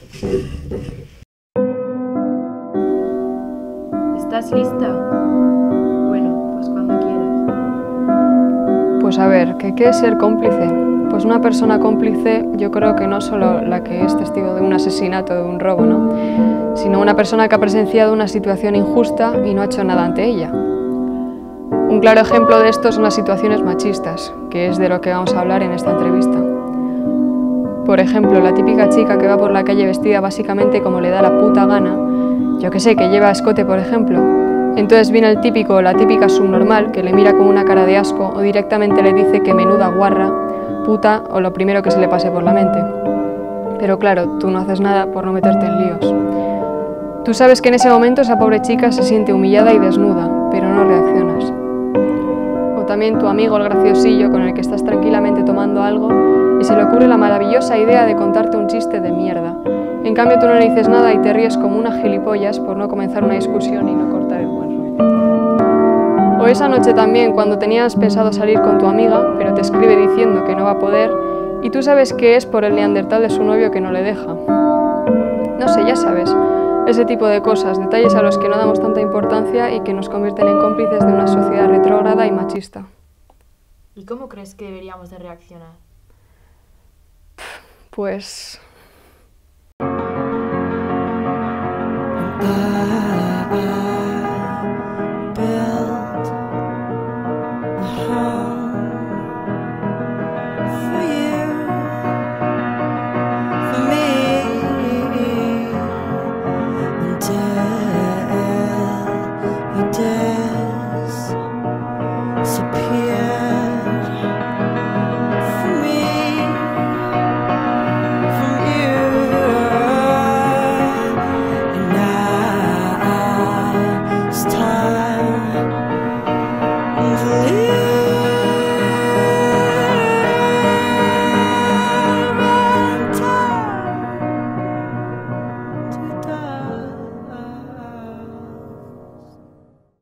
¿Estás lista? Bueno, pues cuando quieras. Pues a ver, ¿qué es ser cómplice? Pues una persona cómplice yo creo que no solo la que es testigo de un asesinato, de un robo, ¿no? Sino una persona que ha presenciado una situación injusta y no ha hecho nada ante ella. Un claro ejemplo de esto son las situaciones machistas, que es de lo que vamos a hablar en esta entrevista. Por ejemplo, la típica chica que va por la calle vestida básicamente como le da la puta gana, yo que sé, que lleva escote, por ejemplo. Entonces viene el típico o la típica subnormal que le mira con una cara de asco o directamente le dice que menuda guarra, puta o lo primero que se le pase por la mente. Pero claro, tú no haces nada por no meterte en líos. Tú sabes que en ese momento esa pobre chica se siente humillada y desnuda, pero no reaccionas. O también tu amigo el graciosillo con el que estás tranquilamente tomando algo y se le ocurre la maravillosa idea de contarte un chiste de mierda. En cambio tú no le dices nada y te ríes como unas gilipollas por no comenzar una discusión y no cortar el buen rollo. O esa noche también cuando tenías pensado salir con tu amiga, pero te escribe diciendo que no va a poder y tú sabes que es por el neandertal de su novio que no le deja. No sé, ya sabes, ese tipo de cosas, detalles a los que no damos tanta importancia y que nos convierten en cómplices de una sociedad retrógrada y machista. ¿Y cómo crees que deberíamos de reaccionar? Pues